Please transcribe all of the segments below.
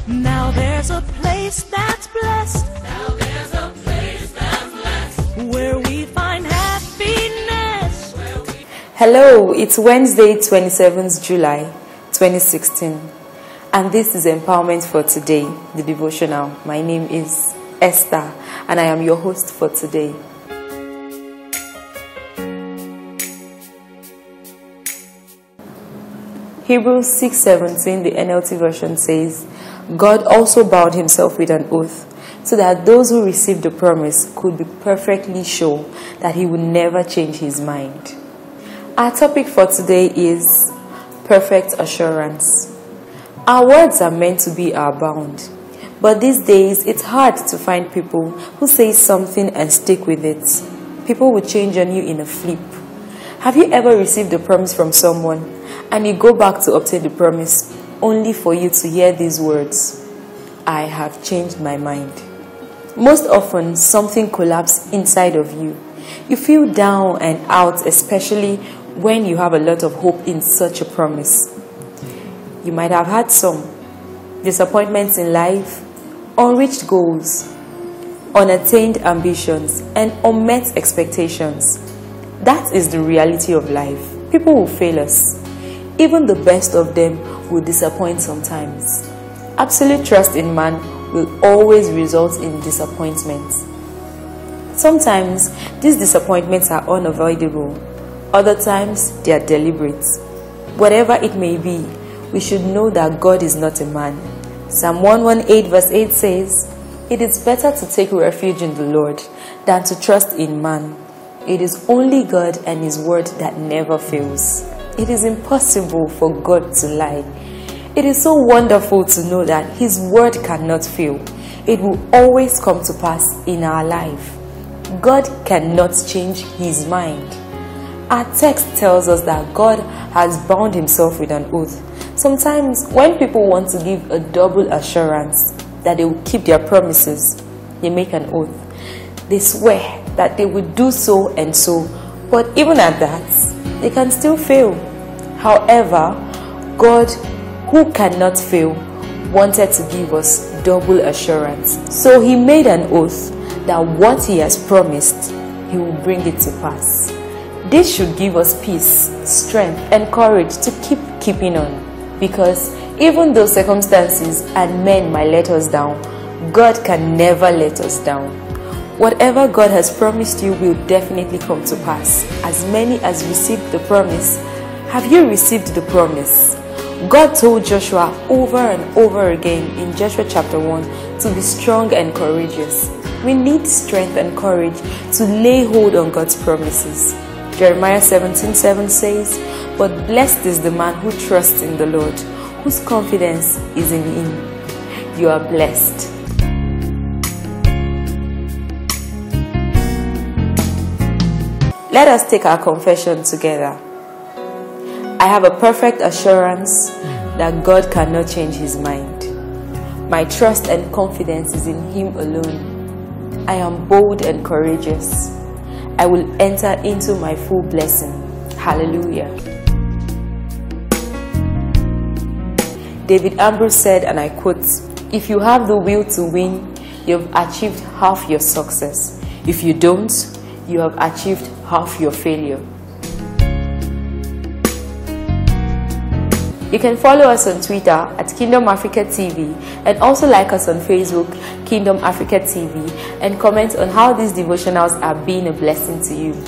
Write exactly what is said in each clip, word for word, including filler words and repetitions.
Now there's a place that's blessed. Now there's a place that's blessed. Where we find happiness. Where we Hello, it's Wednesday, twenty-seventh July, twenty sixteen. And this is Empowerment for Today, the Devotional. My name is Esther, and I am your host for today. Hebrews six seventeen, the N L T version says, God also bound himself with an oath, so that those who received the promise could be perfectly sure that he would never change his mind. Our topic for today is perfect assurance. Our words are meant to be our bound, but these days it's hard to find people who say something and stick with it. People will change on you in a flip. Have you ever received a promise from someone and you go back to obtain the promise only for you to hear these words, I have changed my mind? Most often, something collapses inside of you. You feel down and out, especially when you have a lot of hope in such a promise. You might have had some disappointments in life, unreached goals, unattained ambitions, and unmet expectations. That is the reality of life. People will fail us. Even the best of them will disappoint sometimes. Absolute trust in man will always result in disappointment. Sometimes these disappointments are unavoidable. Other times they are deliberate. Whatever it may be, we should know that God is not a man. Psalm one eighteen verse eight says, it is better to take refuge in the Lord than to trust in man. It is only God and his word that never fails. It is impossible for God to lie. It is so wonderful to know that his word cannot fail. It will always come to pass in our life. God cannot change his mind. Our text tells us that God has bound himself with an oath. Sometimes when people want to give a double assurance that they will keep their promises, they make an oath. They swear that they will do so and so, but even at that, they can still fail. However, God, who cannot fail, wanted to give us double assurance. So he made an oath that what he has promised, he will bring it to pass. This should give us peace, strength, and courage to keep keeping on. Because even though circumstances and men might let us down, God can never let us down. Whatever God has promised you will definitely come to pass. As many as received the promise, have you received the promise? God told Joshua over and over again in Joshua chapter one to be strong and courageous. We need strength and courage to lay hold on God's promises. Jeremiah seventeen seven says, but blessed is the man who trusts in the Lord, whose confidence is in him. You are blessed. Let us take our confession together. I have a perfect assurance that God cannot change his mind. My trust and confidence is in him alone. I am bold and courageous. I will enter into my full blessing. Hallelujah. David Ambrose said, and I quote, if you have the will to win, you have achieved half your success. If you don't, you have achieved half your failure. You can follow us on Twitter at Kingdom Africa T V and also like us on Facebook, Kingdom Africa T V, and comment on how these devotionals are being a blessing to you.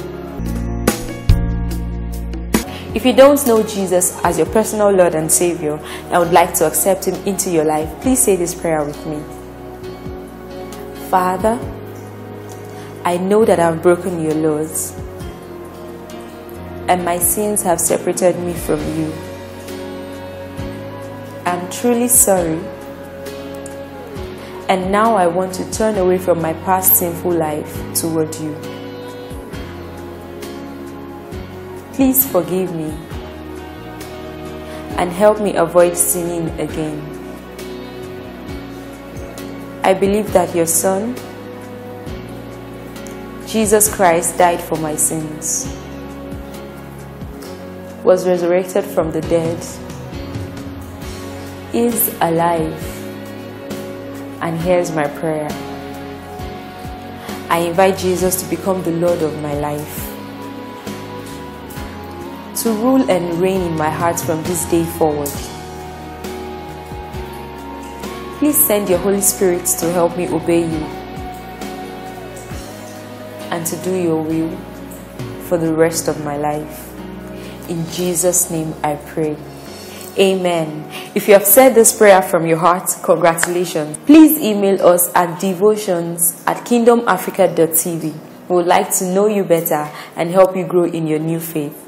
If you don't know Jesus as your personal Lord and Savior and would like to accept him into your life, please say this prayer with me. Father, I know that I've broken your laws and my sins have separated me from you. I'm truly sorry, and now I want to turn away from my past sinful life toward you. Please forgive me and help me avoid sinning again. I believe that your Son, Jesus Christ, died for my sins, was resurrected from the dead, is alive, and hears my prayer. I invite Jesus to become the Lord of my life, to rule and reign in my heart from this day forward. Please send your Holy Spirit to help me obey you and to do your will for the rest of my life. In Jesus' name I pray. Amen. If you have said this prayer from your heart, congratulations. Please email us at devotions at kingdom africa dot t v. We would like to know you better and help you grow in your new faith.